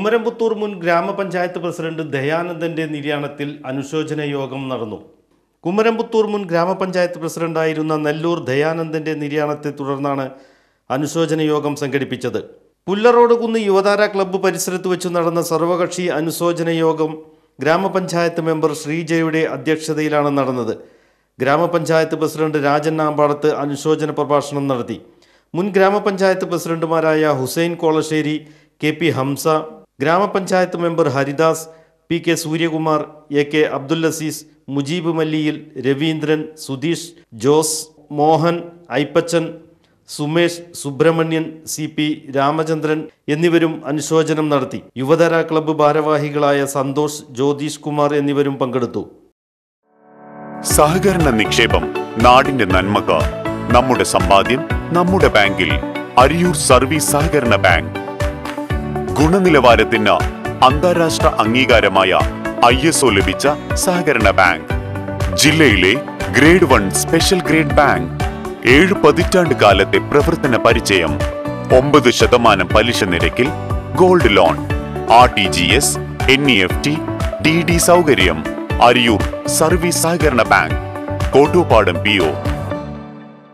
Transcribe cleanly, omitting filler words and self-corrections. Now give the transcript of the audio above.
കുമരംപുത്തൂർ മുൻ ഗ്രാമപഞ്ചായത്ത് പ്രസിഡന്റ് ദയാനന്ദന്റെ നിര്യാണത്തിൽ അനുശോചന യോഗം നടന്നു. കുമരംപുത്തൂർ മുൻ ഗ്രാമപഞ്ചായത്ത് പ്രസിഡന്റായിരുന്ന നെല്ലൂർ ദയാനന്ദന്റെ നിര്യാണത്തെ തുടർന്നാണ് അനുശോചന യോഗം സംഘടിപ്പിച്ചത്. പുല്ലറോഡ് കുന്ന് യുവതാര ക്ലബ്ബ് പരിസരത്ത് വെച്ച് നടന്ന സർവകക്ഷി അനുശോചന യോഗം ഗ്രാമപഞ്ചായത്ത് മെമ്പർ ശ്രീജയുടെ അധ്യക്ഷതയിലാണ് നടന്നത്. ഗ്രാമപഞ്ചായത്ത് പ്രസിഡന്റ് രാജൻ ആമ്പാടത്ത് അനുശോചന പ്രഭാഷണം നടത്തി. മുൻ ഗ്രാമപഞ്ചായത്ത് പ്രസിഡന്റുമാരായ Hussain Kolassery, KP Hamsa, grama panchayat member Haridas, PK Suryakumar, AK Abdul Azeez, Mujeeb Malliyil, Raveendran, Sudheesh, Jose, Mohan, Ippachan, Sumesh, Subrahmanyan, CP Ramachandran എന്നിവരും അനുശോചനം നടത്തി. യുവതര ക്ലബ്ബ് ഭാരവാഹികളായ സന്തോഷ്, ജ്യോതിഷ് കുമാർ എന്നിവരും പങ്കെടുത്തു. സഹകരണ നിക്ഷേപം നാടിന്റെ നന്മക്ക്. നമ്മുടെ സമ്പാദ്യം നമ്മുടെ ബാങ്കിൽ. അരിയൂർ സർവീസ് സഹകരണ ബാങ്ക്. ഗുണനിലവാരത്തിന് അന്താരാഷ്ട്ര അംഗീകാരമായ ISO ലഭിച്ച സഹകരണ ബാങ്ക്. ജില്ലയിലെ ഗ്രേഡ് 1 സ്പെഷ്യൽ ഗ്രേഡ് ബാങ്ക്. 7 പതിറ്റാണ്ട് കാലത്തെ പ്രവർത്തന പരിചയം. 9% പലിശ നിരക്കിൽ gold loan, RTGS, NEFT, DD സൗകര്യം. അരിയൂർ സർവീസ് സഹകരണ ബാങ്ക്, കോട്ടൂപ്പാടം PO.